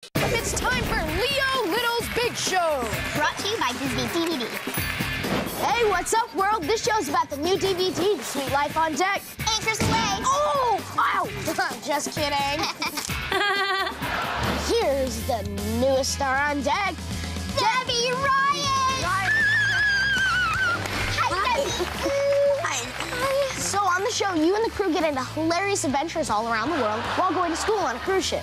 It's time for Leo Little's Big Show. Brought to you by Disney DVD. Hey, what's up, world? This show's about the new DVD, Sweet Life on Deck. Anchors away. Oh, ow. Just kidding. Here's the newest star on deck. Debbie Ryan! Hi, Debbie. Hi. So on the show, you and the crew get into hilarious adventures all around the world while going to school on a cruise ship.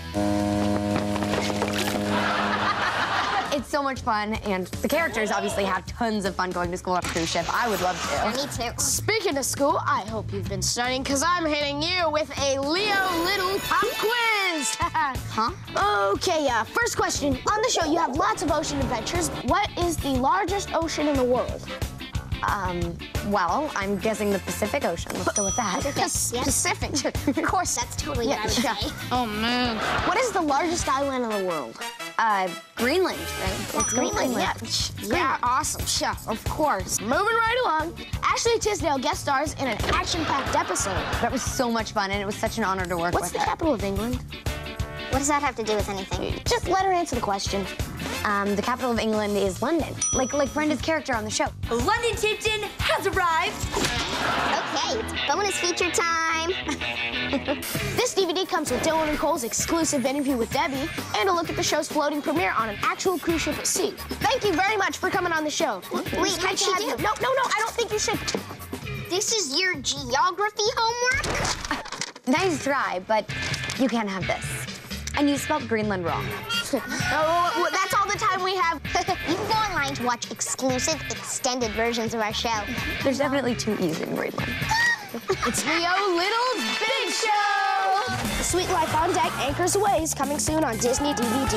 It's so much fun, and the characters obviously have tons of fun going to school on a cruise ship. I would love to. Me too. Speaking of school, I hope you've been studying, because I'm hitting you with a Leo Little pop quiz. Huh? Okay, first question. On the show, you have lots of ocean adventures. What is the largest ocean in the world? Well, I'm guessing the Pacific Ocean. Let's go with that. Pacific. Of course. That's totally what I would say. Oh, man. What is the largest island in the world? Greenland, right? Let's go Greenland, yeah, awesome. Yeah, of course. Moving right along. Ashley Tisdale guest stars in an action-packed episode. That was so much fun, and it was such an honor to work What's with the capital of England? What does that have to do with anything? Just let her answer the question. The capital of England is London, like Brenda's character on the show. London Tipton has arrived. Okay, it's bonus feature time. This DVD comes with Dylan and Cole's exclusive interview with Debbie and a look at the show's floating premiere on an actual cruise ship at sea. Thank you very much for coming on the show. Wait, how'd she do? No, I don't think you should. This is your geography homework? Nice try, but you can't have this. And you spelled Greenland wrong. Oh, that's all the time we have. You can go online to watch exclusive, extended versions of our show. There's definitely two E's in Greenland. It's Leo Little's Big Show! The Sweet Life on Deck Anchors Away is coming soon on Disney DVD.